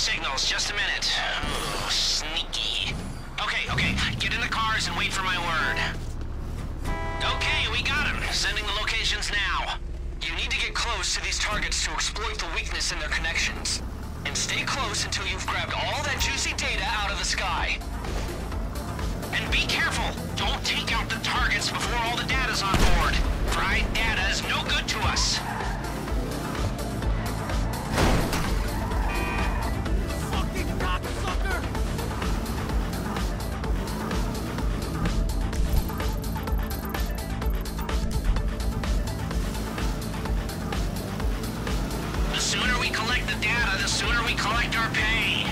signals. Just a minute. Oh, sneaky. Okay. Get in the cars and wait for my word. Okay, we got him. Sending the locations now. You need to get close to these targets to exploit the weakness in their connections. And stay close until you've grabbed all that juicy data out of the sky. And be careful. Don't take out the targets before all the data's on board. Fried data is no good to us. Fucking cocksucker! The sooner we collect the data, the sooner we collect our pay.